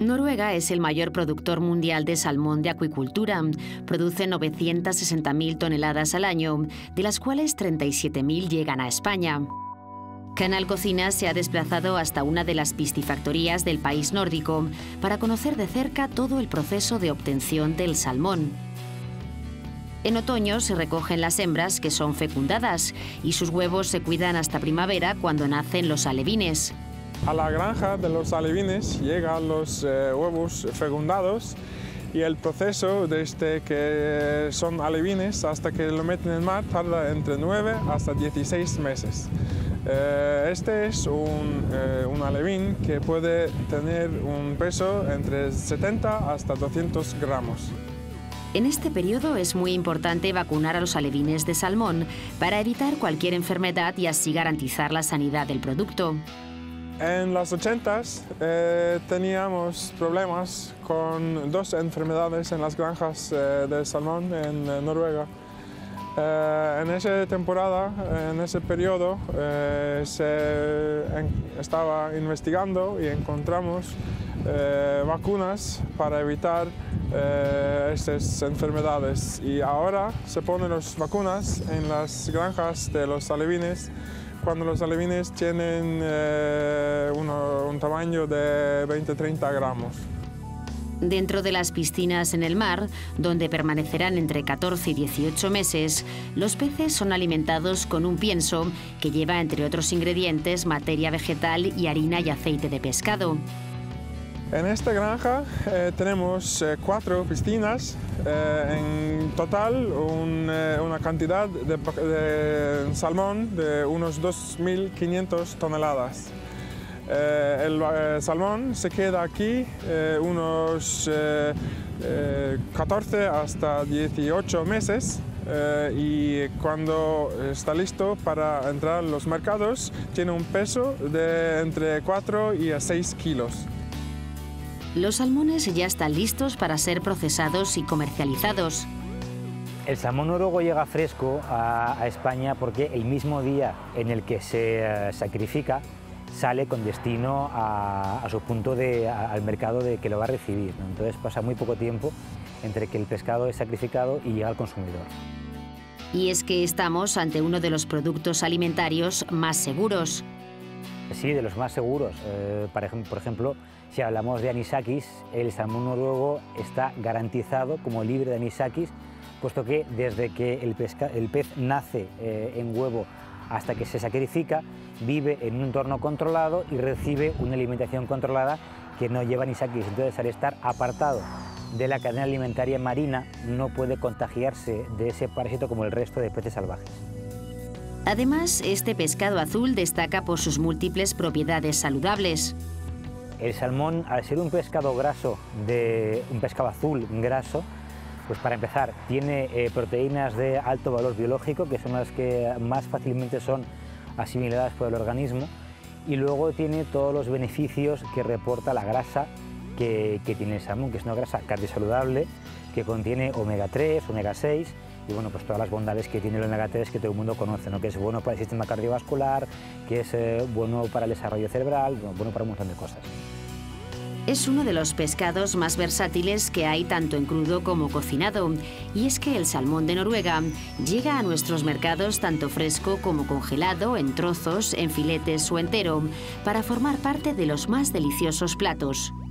Noruega es el mayor productor mundial de salmón de acuicultura. Produce 960.000 toneladas al año, de las cuales 37.000 llegan a España. Canal Cocina se ha desplazado hasta una de las piscifactorías del país nórdico para conocer de cerca todo el proceso de obtención del salmón. En otoño se recogen las hembras que son fecundadas y sus huevos se cuidan hasta primavera cuando nacen los alevines. A la granja de los alevines llegan los huevos fecundados y el proceso desde que son alevines hasta que lo meten en el mar tarda entre 9 hasta 16 meses. Este es un alevín que puede tener un peso entre 70 hasta 200 gramos. En este periodo es muy importante vacunar a los alevines de salmón para evitar cualquier enfermedad y así garantizar la sanidad del producto. En los 80s teníamos problemas con dos enfermedades en las granjas de salmón en Noruega. En esa temporada, en ese periodo, estaba investigando y encontramos vacunas para evitar estas enfermedades. Y ahora se ponen las vacunas en las granjas de los alevines cuando los alevines tienen un tamaño de 20-30 gramos. Dentro de las piscinas en el mar, donde permanecerán entre 14 y 18 meses, los peces son alimentados con un pienso que lleva, entre otros ingredientes, materia vegetal y harina y aceite de pescado. En esta granja tenemos 4 piscinas, en total una cantidad de salmón de unos 2.500 toneladas. El salmón se queda aquí unos 14 hasta 18 meses y cuando está listo para entrar en los mercados tiene un peso de entre 4 y 6 kilos. Los salmones ya están listos para ser procesados y comercializados. El salmón noruego llega fresco a España porque el mismo día en el que se sacrifica sale con destino a su punto al mercado de que lo va a recibir, ¿no? Entonces pasa muy poco tiempo entre que el pescado es sacrificado y llega al consumidor. Y es que estamos ante uno de los productos alimentarios más seguros. Sí, de los más seguros. Por ejemplo, si hablamos de anisakis, el salmón noruego está garantizado como libre de anisakis, puesto que desde que el pez nace en huevo hasta que se sacrifica, vive en un entorno controlado y recibe una alimentación controlada que no lleva anisakis. Entonces, al estar apartado de la cadena alimentaria marina, no puede contagiarse de ese parásito como el resto de peces salvajes. Además, este pescado azul destaca por sus múltiples propiedades saludables. El salmón, al ser un pescado graso, un pescado azul graso, pues para empezar, tiene proteínas de alto valor biológico, que son las que más fácilmente son asimiladas por el organismo, y luego tiene todos los beneficios que reporta la grasa que tiene el salmón, que es una grasa cardiosaludable, que contiene omega 3, omega 6, y bueno, pues todas las bondades que tiene el omega 3 que todo el mundo conoce, ¿no? Que es bueno para el sistema cardiovascular, que es bueno para el desarrollo cerebral, bueno para un montón de cosas. Es uno de los pescados más versátiles que hay tanto en crudo como cocinado, y es que el salmón de Noruega llega a nuestros mercados tanto fresco como congelado, en trozos, en filetes o entero, para formar parte de los más deliciosos platos.